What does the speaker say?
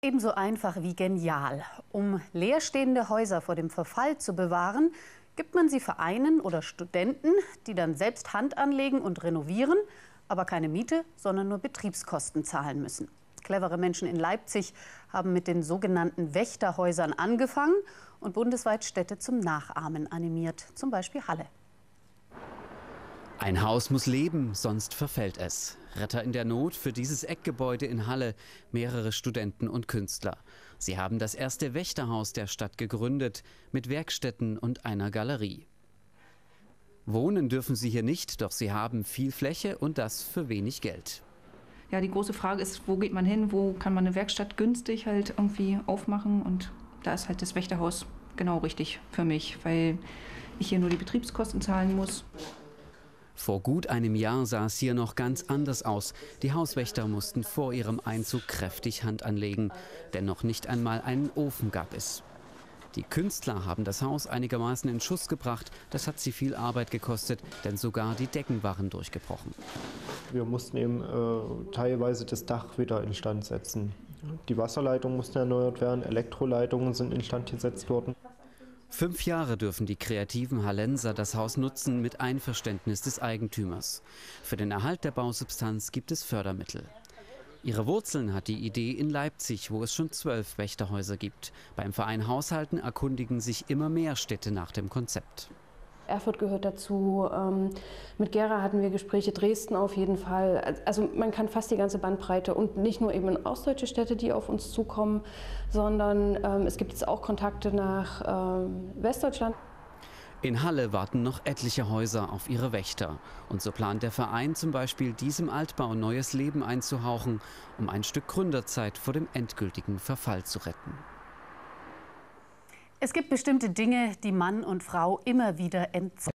Ebenso einfach wie genial. Um leerstehende Häuser vor dem Verfall zu bewahren, gibt man sie Vereinen oder Studenten, die dann selbst Hand anlegen und renovieren, aber keine Miete, sondern nur Betriebskosten zahlen müssen. Clevere Menschen in Leipzig haben mit den sogenannten Wächterhäusern angefangen und bundesweit Städte zum Nachahmen animiert, zum Beispiel Halle. Ein Haus muss leben, sonst verfällt es. Retter in der Not für dieses Eckgebäude in Halle, mehrere Studenten und Künstler. Sie haben das erste Wächterhaus der Stadt gegründet, mit Werkstätten und einer Galerie. Wohnen dürfen sie hier nicht, doch sie haben viel Fläche und das für wenig Geld. Ja, die große Frage ist, wo geht man hin, wo kann man eine Werkstatt günstig halt irgendwie aufmachen, und da ist halt das Wächterhaus genau richtig für mich, weil ich hier nur die Betriebskosten zahlen muss. Vor gut einem Jahr sah es hier noch ganz anders aus. Die Hauswächter mussten vor ihrem Einzug kräftig Hand anlegen, denn noch nicht einmal einen Ofen gab es. Die Künstler haben das Haus einigermaßen in Schuss gebracht. Das hat sie viel Arbeit gekostet, denn sogar die Decken waren durchgebrochen. Wir mussten eben teilweise das Dach wieder instand setzen. Die Wasserleitungen mussten erneuert werden, Elektroleitungen sind instand gesetzt worden. 5 Jahre dürfen die kreativen Hallenser das Haus nutzen mit Einverständnis des Eigentümers. Für den Erhalt der Bausubstanz gibt es Fördermittel. Ihre Wurzeln hat die Idee in Leipzig, wo es schon 12 Wächterhäuser gibt. Beim Verein Haushalten erkundigen sich immer mehr Städte nach dem Konzept. Erfurt gehört dazu, mit Gera hatten wir Gespräche, Dresden auf jeden Fall. Also man kann fast die ganze Bandbreite, und nicht nur eben ostdeutsche Städte, die auf uns zukommen, sondern es gibt jetzt auch Kontakte nach Westdeutschland. In Halle warten noch etliche Häuser auf ihre Wächter. Und so plant der Verein zum Beispiel, diesem Altbau neues Leben einzuhauchen, um ein Stück Gründerzeit vor dem endgültigen Verfall zu retten. Es gibt bestimmte Dinge, die Mann und Frau immer wieder entzweien.